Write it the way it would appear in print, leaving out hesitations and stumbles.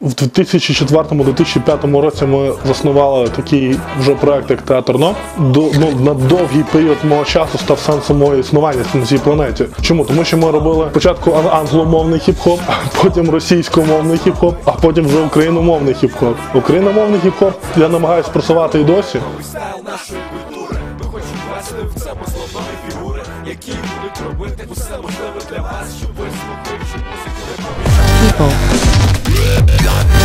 В 2004-2005 році ми заснували такий вже проект, як Театр НО. На довгий період мого часу став сенсом мого існування на цій планеті. Чому? Тому що ми робили спочатку англомовний хіп-хоп, потім російськомовний хіп-хоп, а потім вже україномовний хіп-хоп. Україномовний хіп-хоп я намагаюся просувати і досі. В цьому словної фігури, які будуть робити усе можливе для вас, щоб ви слухали музику.